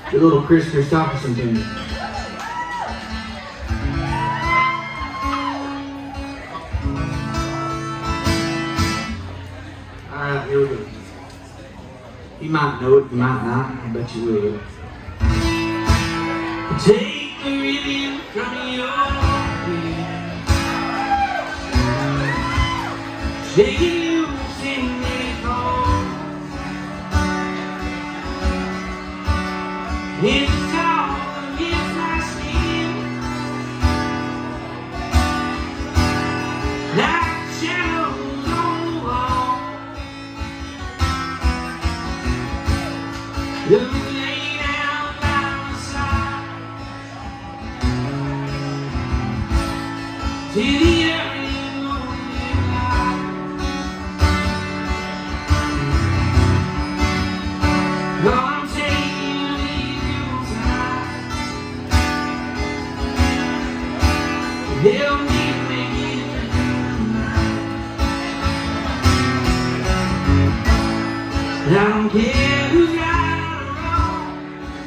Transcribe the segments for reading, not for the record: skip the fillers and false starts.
a little Chris Christopherson tune. Alright, here we go. You might know it, you might not. I bet you will. Take the ribbon from your head. Take you, sing it home. It's all against my skin, like shadows on the wall. You lay down by my side till the early morning light. Oh, I'm taking you tonight. Help me make it through tonight. I don't care who's right or wrong.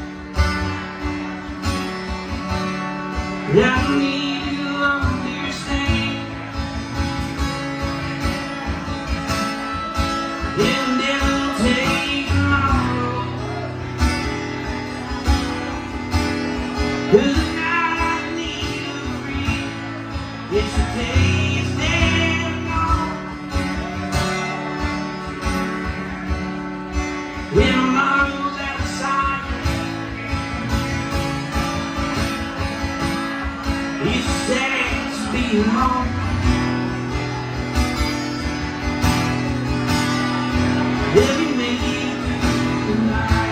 I need you to understand. And it'll take tomorrow, 'cause tonight I need to breathe. It's a taste and all. When tomorrow's out of sight, it's sad to be alone. Let me make it through the night.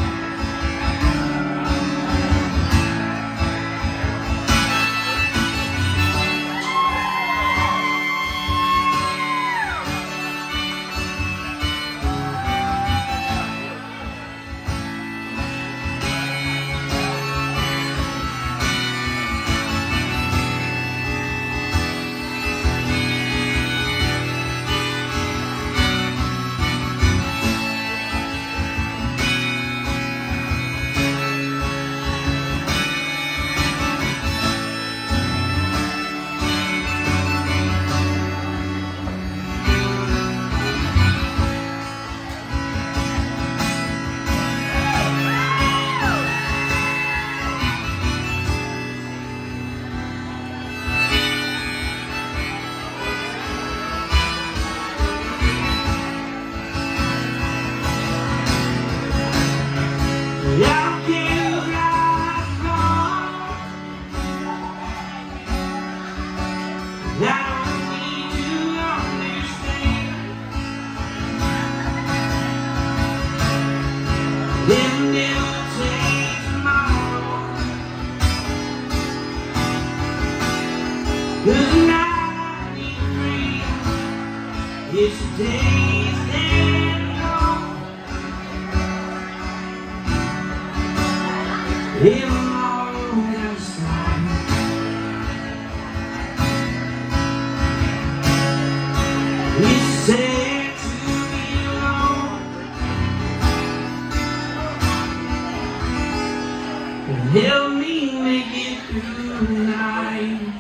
It's days that long, in tomorrow's time. It's sad to be alone, and help me make it through the night.